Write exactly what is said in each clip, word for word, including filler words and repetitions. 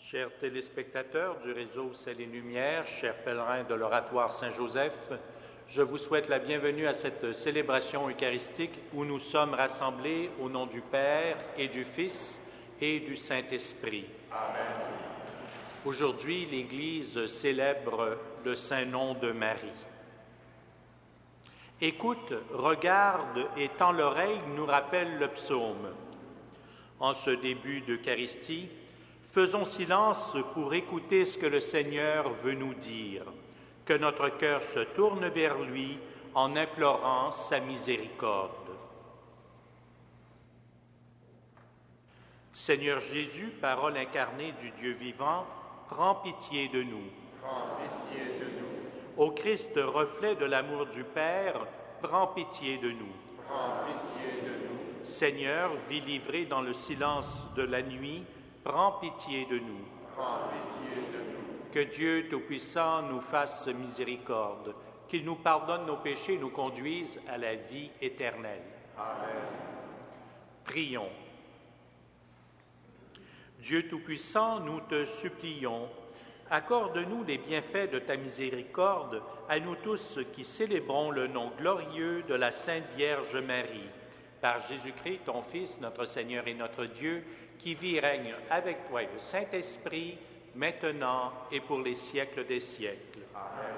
Chers téléspectateurs du réseau Ciel et Lumière, chers pèlerins de l'Oratoire Saint-Joseph, je vous souhaite la bienvenue à cette célébration eucharistique où nous sommes rassemblés au nom du Père et du Fils et du Saint-Esprit. Amen. Aujourd'hui, l'Église célèbre le Saint-Nom de Marie. Écoute, regarde et tends l'oreille nous rappelle le psaume. En ce début d'Eucharistie, faisons silence pour écouter ce que le Seigneur veut nous dire, que notre cœur se tourne vers lui en implorant sa miséricorde. Seigneur Jésus, parole incarnée du Dieu vivant, prends pitié de nous. Prends pitié de nous. Ô Christ, reflet de l'amour du Père, prends pitié de nous. Prends pitié de nous. Seigneur, vie livrée dans le silence de la nuit, prends pitié de nous. Prends pitié de nous. Que Dieu Tout-Puissant nous fasse miséricorde, qu'il nous pardonne nos péchés et nous conduise à la vie éternelle. Amen. Prions. Dieu Tout-Puissant, nous te supplions, accorde-nous les bienfaits de ta miséricorde à nous tous qui célébrons le nom glorieux de la Sainte Vierge Marie, par Jésus-Christ, ton Fils, notre Seigneur et notre Dieu, qui vit et règne avec toi et le Saint-Esprit, maintenant et pour les siècles des siècles. Amen.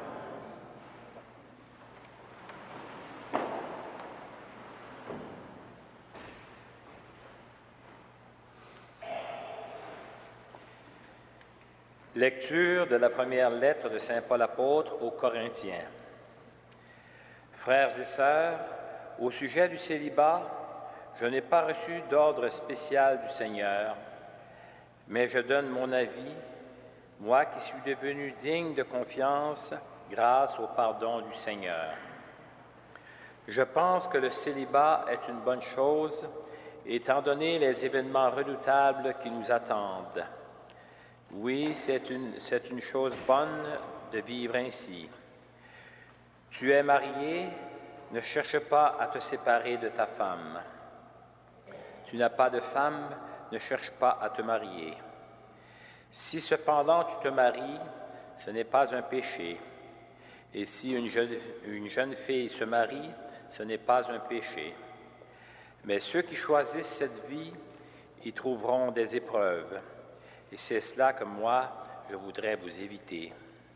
Lecture de la première lettre de saint Paul apôtre aux Corinthiens. Frères et sœurs, au sujet du célibat, je n'ai pas reçu d'ordre spécial du Seigneur, mais je donne mon avis, moi qui suis devenu digne de confiance grâce au pardon du Seigneur. Je pense que le célibat est une bonne chose, étant donné les événements redoutables qui nous attendent. Oui, c'est une, c'est une chose bonne de vivre ainsi. Tu es marié, ne cherche pas à te séparer de ta femme. Tu n'as pas de femme, ne cherche pas à te marier. Si cependant tu te maries, ce n'est pas un péché. Et si une jeune, une jeune fille se marie, ce n'est pas un péché. Mais ceux qui choisissent cette vie y trouveront des épreuves. Et c'est cela que moi, je voudrais vous éviter.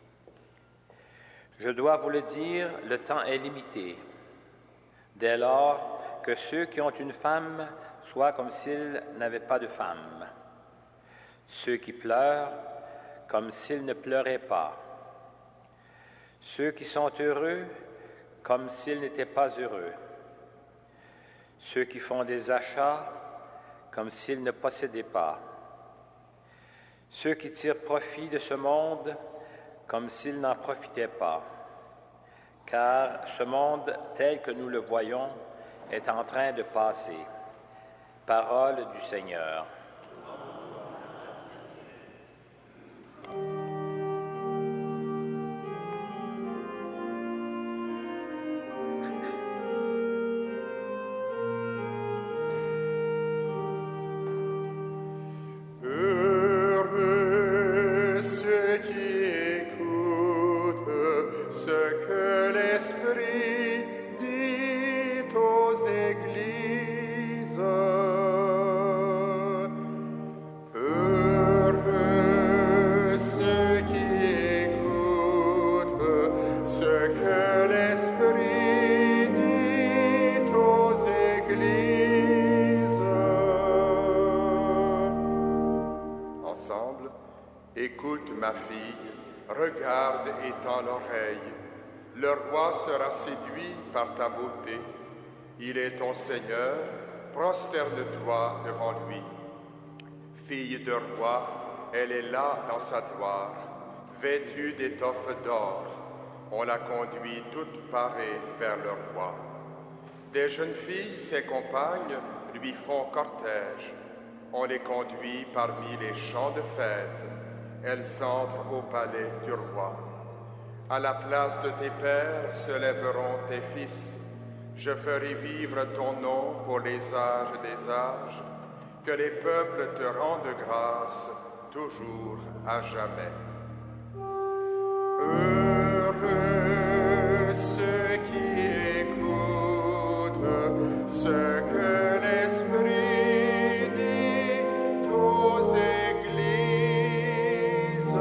Je dois vous le dire, le temps est limité. Dès lors, que ceux qui ont une femme soient comme s'ils n'avaient pas de femme. Ceux qui pleurent, comme s'ils ne pleuraient pas. Ceux qui sont heureux, comme s'ils n'étaient pas heureux. Ceux qui font des achats, comme s'ils ne possédaient pas. Ceux qui tirent profit de ce monde comme s'ils n'en profitaient pas, car ce monde tel que nous le voyons est en train de passer. Parole du Seigneur. Écoute, ma fille, regarde et tends l'oreille. Le roi sera séduit par ta beauté. Il est ton Seigneur, prosterne-toi devant lui. Fille de roi, elle est là dans sa gloire, vêtue d'étoffes d'or. On la conduit toute parée vers le roi. Des jeunes filles, ses compagnes, lui font cortège. On les conduit parmi les champs de fête. Elles entrent au palais du roi. À la place de tes pères se lèveront tes fils. Je ferai vivre ton nom pour les âges des âges. Que les peuples te rendent grâce, toujours à jamais. Heureux ceux qui écoutent ce que l'Esprit dit aux églises.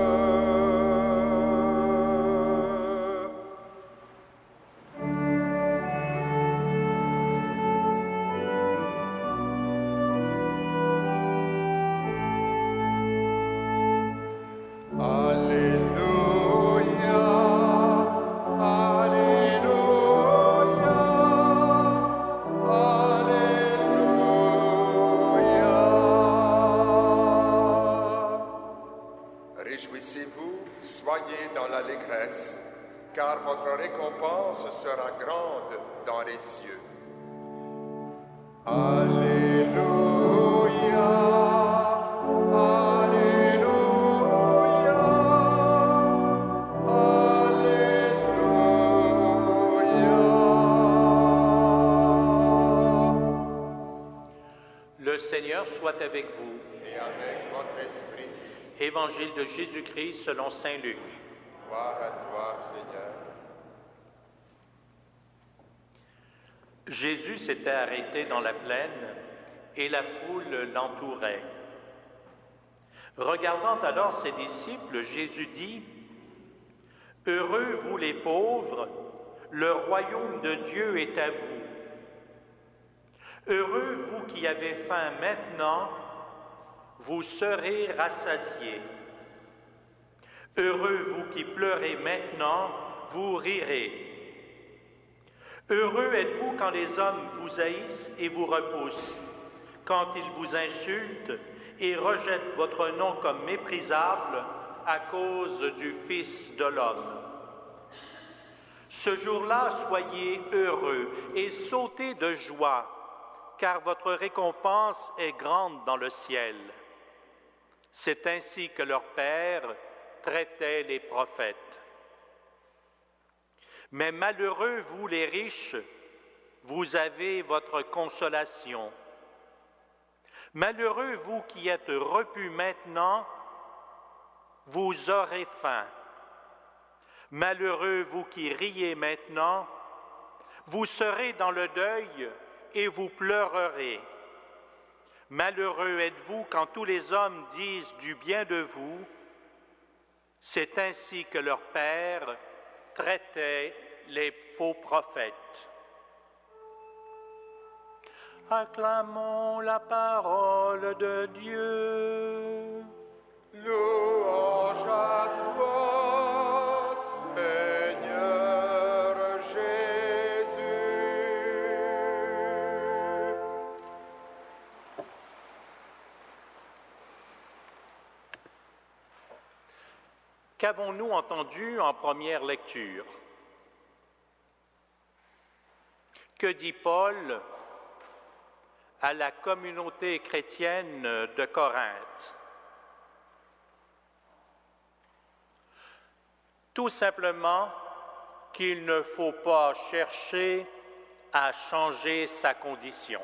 Car votre récompense sera grande dans les cieux. Alléluia, Alléluia, Alléluia. Le Seigneur soit avec vous. Et avec votre esprit. Évangile de Jésus-Christ selon saint Luc. Gloire à toi, Seigneur. Jésus s'était arrêté dans la plaine et la foule l'entourait. Regardant alors ses disciples, Jésus dit : « Heureux vous les pauvres, le royaume de Dieu est à vous. Heureux vous qui avez faim maintenant, vous serez rassasiés. Heureux vous qui pleurez maintenant, vous rirez. Heureux êtes-vous quand les hommes vous haïssent et vous repoussent, quand ils vous insultent et rejettent votre nom comme méprisable à cause du Fils de l'homme. Ce jour-là, soyez heureux et sautez de joie, car votre récompense est grande dans le ciel. C'est ainsi que leur Père traitait les prophètes. Mais malheureux, vous les riches, vous avez votre consolation. Malheureux, vous qui êtes repus maintenant, vous aurez faim. Malheureux, vous qui riez maintenant, vous serez dans le deuil et vous pleurerez. Malheureux êtes-vous quand tous les hommes disent du bien de vous. C'est ainsi que leur Père traitait les faux prophètes. Acclamons la parole de Dieu. Louange à toi, Seigneur Jésus. Qu'avons-nous entendu en première lecture? Que dit Paul à la communauté chrétienne de Corinthe? Tout simplement qu'il ne faut pas chercher à changer sa condition.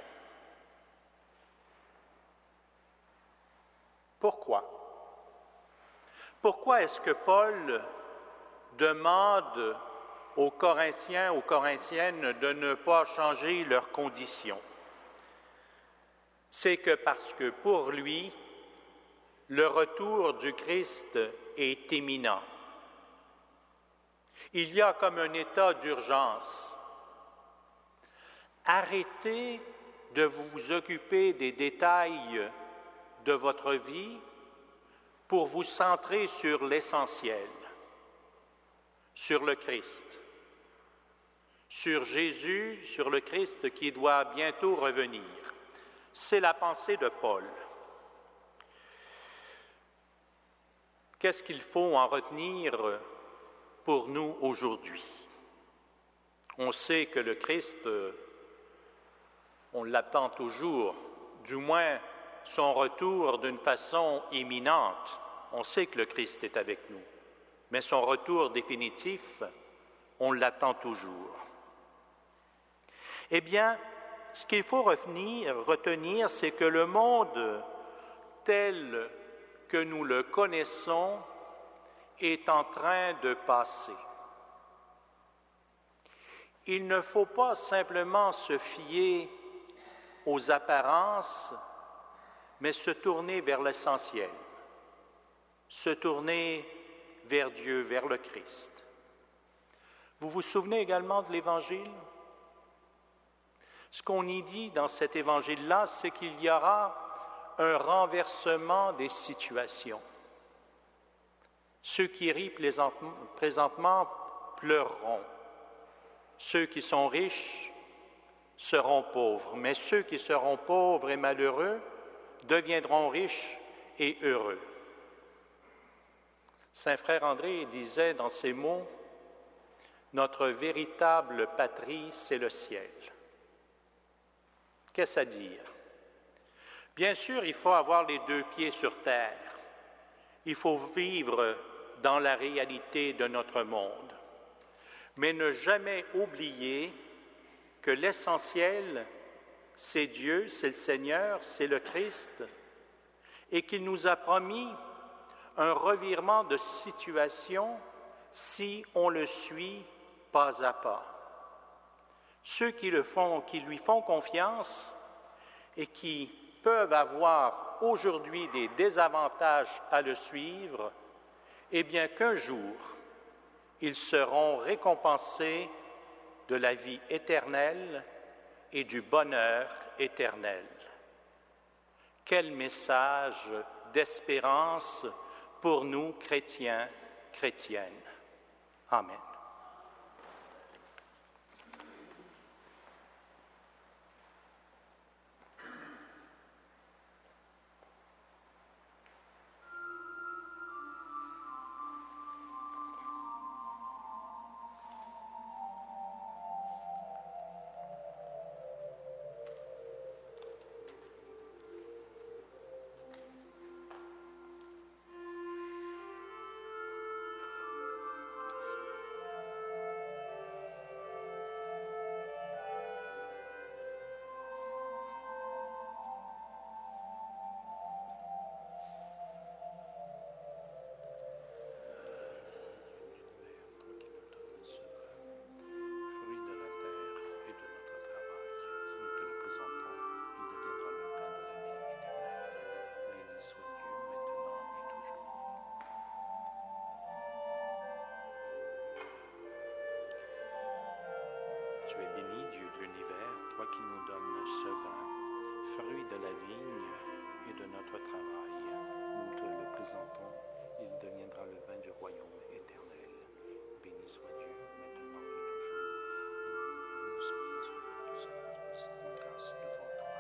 Pourquoi? Pourquoi est-ce que Paul demande aux Corinthiens, aux Corinthiennes de ne pas changer leurs conditions? C'est que parce que pour lui, le retour du Christ est imminent. Il y a comme un état d'urgence. Arrêtez de vous occuper des détails de votre vie pour vous centrer sur l'essentiel, sur le Christ, sur Jésus, sur le Christ qui doit bientôt revenir. C'est la pensée de Paul. Qu'est-ce qu'il faut en retenir pour nous aujourd'hui? On sait que le Christ, on l'attend toujours, du moins son retour d'une façon imminente. On sait que le Christ est avec nous, mais son retour définitif, on l'attend toujours. Eh bien, ce qu'il faut retenir, retenir, c'est que le monde tel que nous le connaissons est en train de passer. Il ne faut pas simplement se fier aux apparences, mais se tourner vers l'essentiel, se tourner vers Dieu, vers le Christ. Vous vous souvenez également de l'Évangile? Ce qu'on y dit dans cet Évangile-là, c'est qu'il y aura un renversement des situations. Ceux qui rient présentement pleureront. Ceux qui sont riches seront pauvres, mais ceux qui seront pauvres et malheureux deviendront riches et heureux. Saint Frère André disait dans ces mots, « Notre véritable patrie, c'est le ciel. » Qu'est-ce à dire? Bien sûr, il faut avoir les deux pieds sur terre. Il faut vivre dans la réalité de notre monde. Mais ne jamais oublier que l'essentiel, c'est Dieu, c'est le Seigneur, c'est le Christ, et qu'il nous a promis un revirement de situation si on le suit pas à pas. Ceux qui, le font, qui lui font confiance et qui peuvent avoir aujourd'hui des désavantages à le suivre, eh bien qu'un jour, ils seront récompensés de la vie éternelle et du bonheur éternel. Quel message d'espérance pour nous, chrétiens, chrétiennes. Amen. Tu es béni, Dieu de l'univers, toi qui nous donnes ce vin, fruit de la vigne et de notre travail. Nous te le présentons, il deviendra le vin du royaume éternel. Béni soit Dieu, maintenant et toujours. Nous soyons que se produise une grâce devant toi.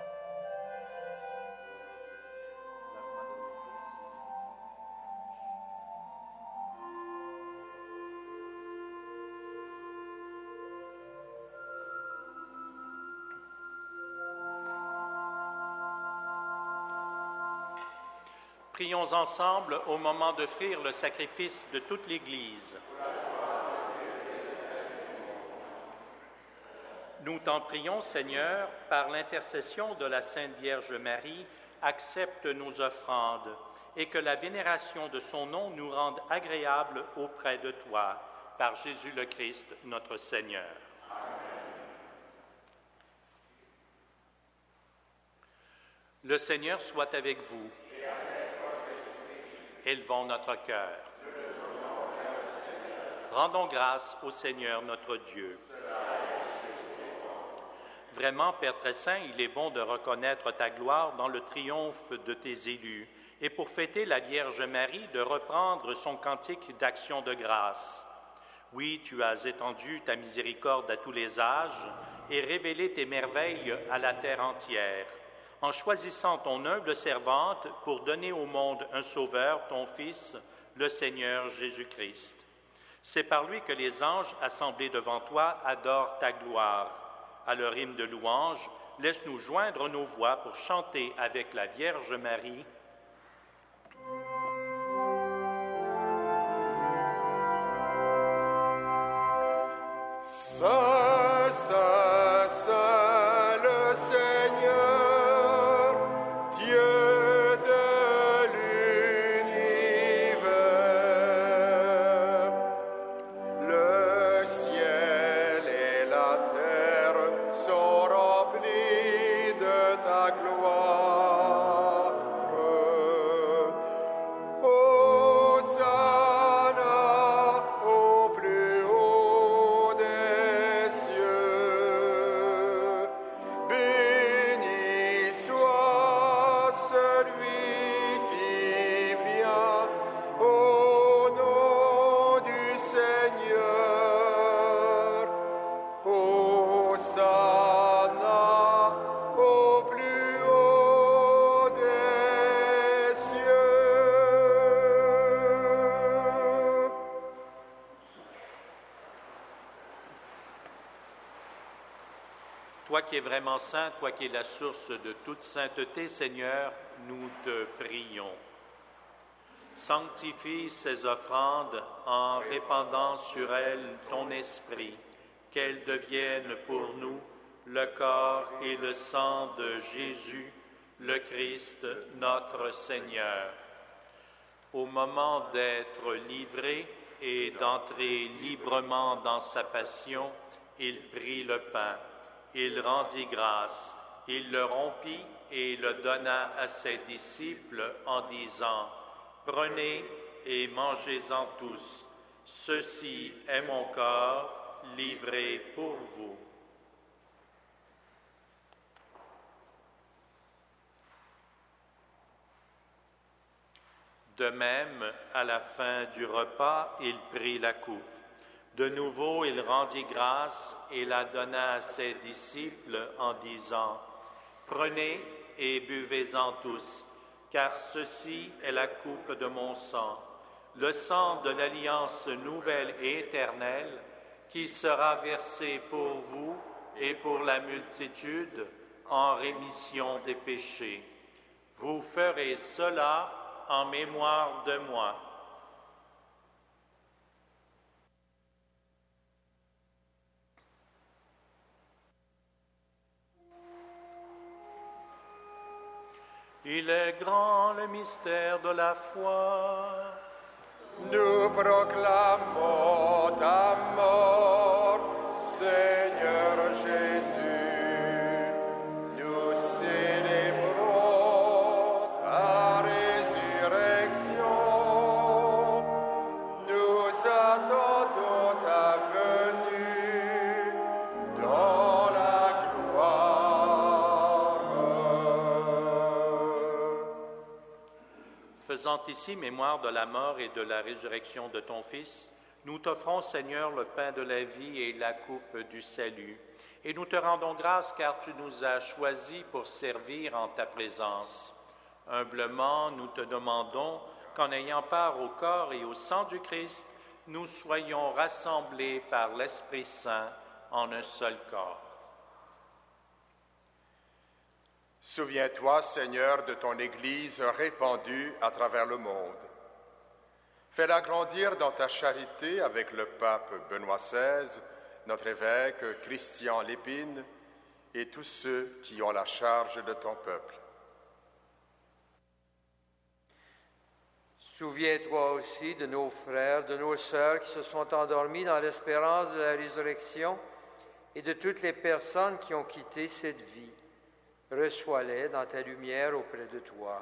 Prions ensemble au moment d'offrir le sacrifice de toute l'Église. Nous t'en prions, Seigneur, par l'intercession de la Sainte Vierge Marie, accepte nos offrandes et que la vénération de son nom nous rende agréables auprès de toi, par Jésus le Christ, notre Seigneur. Le Seigneur soit avec vous. Élevons notre cœur. Rendons grâce au Seigneur notre Dieu. Vraiment, Père très saint, il est bon de reconnaître ta gloire dans le triomphe de tes élus et pour fêter la Vierge Marie de reprendre son cantique d'action de grâce. Oui, tu as étendu ta miséricorde à tous les âges et révélé tes merveilles à la terre entière. En choisissant ton humble servante pour donner au monde un sauveur, ton Fils, le Seigneur Jésus-Christ. C'est par lui que les anges assemblés devant toi adorent ta gloire. À leur hymne de louange, laisse-nous joindre nos voix pour chanter avec la Vierge Marie. Saint, Saint, Saint, le Seigneur, Dieu de l'univers, Toi qui es vraiment saint, toi qui es la source de toute sainteté, Seigneur, nous te prions. Sanctifie ces offrandes en répandant sur elles ton esprit, qu'elles deviennent pour nous le corps et le sang de Jésus, le Christ, notre Seigneur. Au moment d'être livré et d'entrer librement dans sa passion, il prit le pain, il rendit grâce, il le rompit et le donna à ses disciples en disant « Prenez et mangez-en tous, ceci est mon corps livré pour vous. » De même, à la fin du repas, il prit la coupe. De nouveau, il rendit grâce et la donna à ses disciples en disant « Prenez et buvez-en tous, car ceci est la coupe de mon sang, le sang de l'alliance nouvelle et éternelle, qui sera versé pour vous et pour la multitude en rémission des péchés. Vous ferez cela en mémoire de moi. » Il est grand le mystère de la foi. Nous proclamons ta mort, Seigneur Jésus. Nous célébrons ta résurrection. Nous attendons ta venue dans la gloire. Faisant ici mémoire de la mort et de la résurrection de ton Fils, nous t'offrons, Seigneur, le pain de la vie et la coupe du salut. Et nous te rendons grâce car tu nous as choisis pour servir en ta présence. Humblement, nous te demandons qu'en ayant part au corps et au sang du Christ, nous soyons rassemblés par l'Esprit Saint en un seul corps. Souviens-toi, Seigneur, de ton Église répandue à travers le monde. Fais-la grandir dans ta charité avec le pape Benoît seize, notre évêque Christian Lépine et tous ceux qui ont la charge de ton peuple. Souviens-toi aussi de nos frères, de nos sœurs qui se sont endormis dans l'espérance de la résurrection et de toutes les personnes qui ont quitté cette vie. Reçois-les dans ta lumière auprès de toi.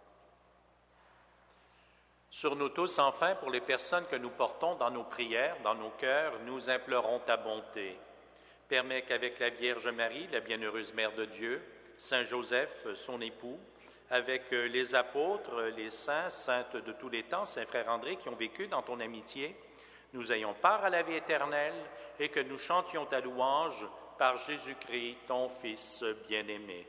Sur nous tous, enfin, pour les personnes que nous portons dans nos prières, dans nos cœurs, nous implorons ta bonté. Permets qu'avec la Vierge Marie, la bienheureuse Mère de Dieu, Saint Joseph, son époux, avec les apôtres, les saints, saintes de tous les temps, Saint Frère André, qui ont vécu dans ton amitié, nous ayons part à la vie éternelle et que nous chantions ta louange par Jésus-Christ, ton Fils bien-aimé.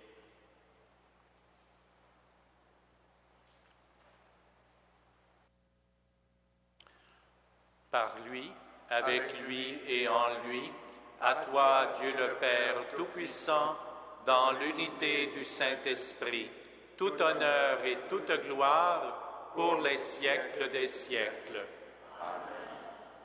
Par lui, avec lui et en lui, à toi, Dieu le Père Tout-Puissant, dans l'unité du Saint-Esprit, tout honneur et toute gloire pour les siècles des siècles. Amen.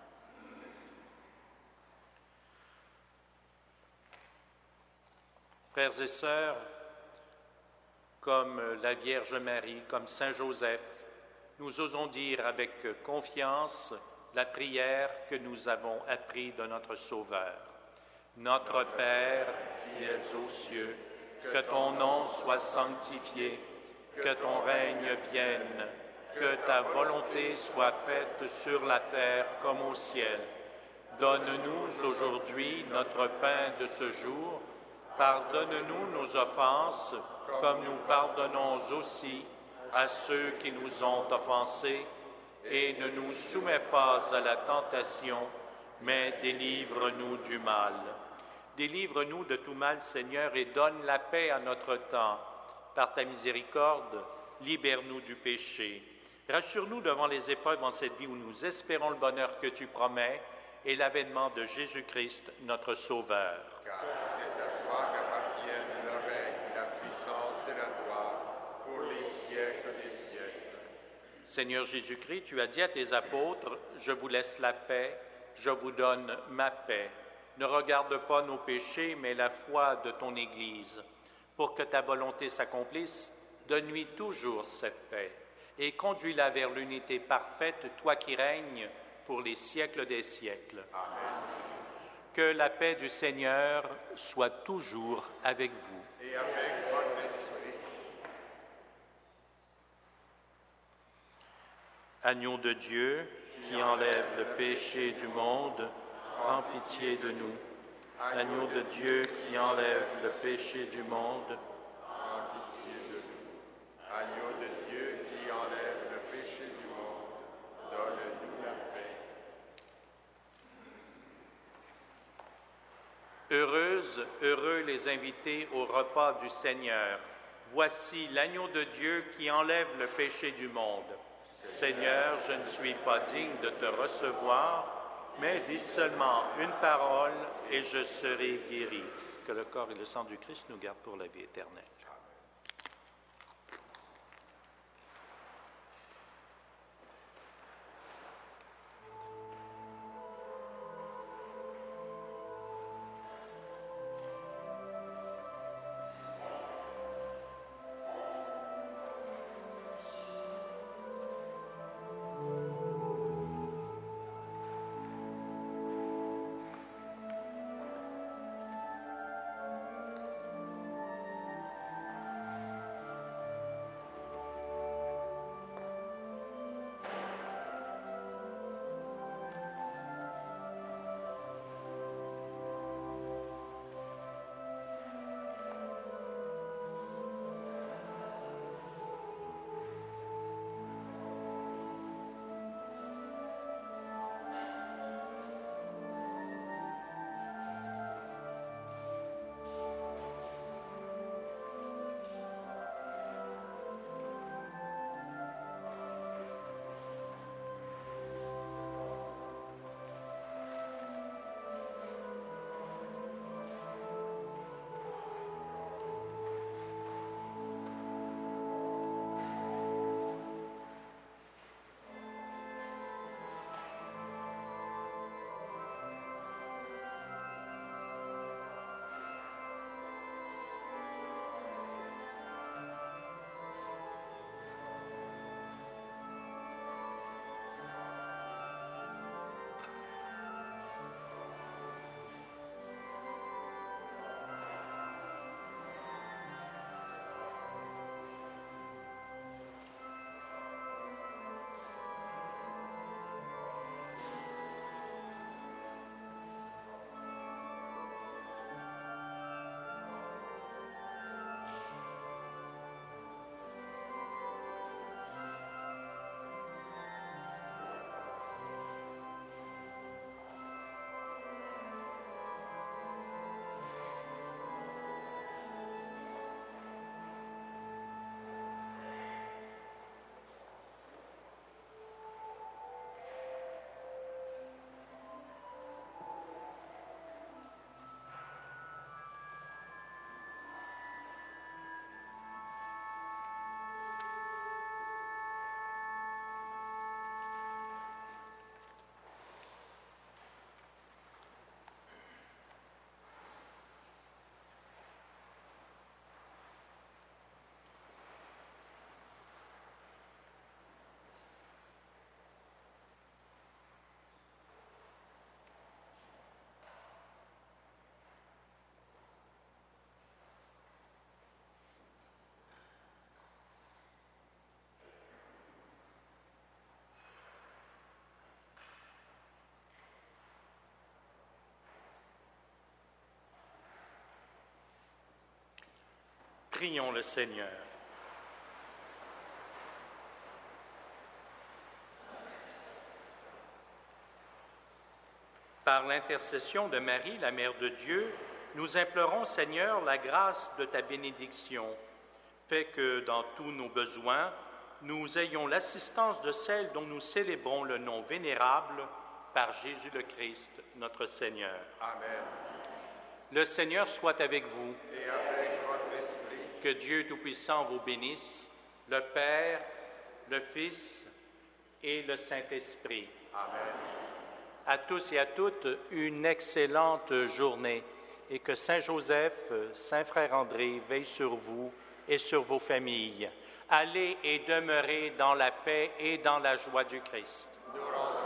Frères et sœurs, comme la Vierge Marie, comme Saint Joseph, nous osons dire avec confiance la prière que nous avons apprise de notre Sauveur. Notre Père, qui es aux cieux, que ton nom soit sanctifié, que ton règne vienne, que ta volonté soit faite sur la terre comme au ciel. Donne-nous aujourd'hui notre pain de ce jour. Pardonne-nous nos offenses, comme nous pardonnons aussi à ceux qui nous ont offensés, et ne nous soumets pas à la tentation, mais délivre-nous du mal. Délivre-nous de tout mal, Seigneur, et donne la paix à notre temps. Par ta miséricorde, libère-nous du péché. Rassure-nous devant les épreuves en cette vie où nous espérons le bonheur que tu promets et l'avènement de Jésus-Christ, notre Sauveur. Car c'est à toi qu'appartient Seigneur Jésus-Christ, tu as dit à tes apôtres, « Je vous laisse la paix, je vous donne ma paix. Ne regarde pas nos péchés, mais la foi de ton Église. Pour que ta volonté s'accomplisse, donne-lui toujours cette paix et conduis-la vers l'unité parfaite, toi qui règnes pour les siècles des siècles. » Amen. Que la paix du Seigneur soit toujours avec vous. Et avec votre esprit. Agneau de Dieu, qui enlève le péché du monde, prends pitié de nous. Agneau de Dieu, qui enlève le péché du monde, Prends pitié de nous. Agneau de Dieu qui enlève le péché du monde, donne-nous la paix. Heureuses, heureux les invités au repas du Seigneur. Voici l'agneau de Dieu qui enlève le péché du monde. Seigneur, je ne suis pas digne de te recevoir, mais dis seulement une parole et je serai guéri. Que le corps et le sang du Christ nous gardent pour la vie éternelle. Prions le Seigneur. Par l'intercession de Marie, la Mère de Dieu, nous implorons, Seigneur, la grâce de ta bénédiction. Fais que, dans tous nos besoins, nous ayons l'assistance de celle dont nous célébrons le nom vénérable par Jésus le Christ, notre Seigneur. Amen. Le Seigneur soit avec vous. Et avec votre esprit. Que Dieu Tout-Puissant vous bénisse, le Père, le Fils et le Saint-Esprit. Amen. À tous et à toutes, une excellente journée et que Saint Joseph, Saint Frère André veille sur vous et sur vos familles. Allez et demeurez dans la paix et dans la joie du Christ. Nous rendons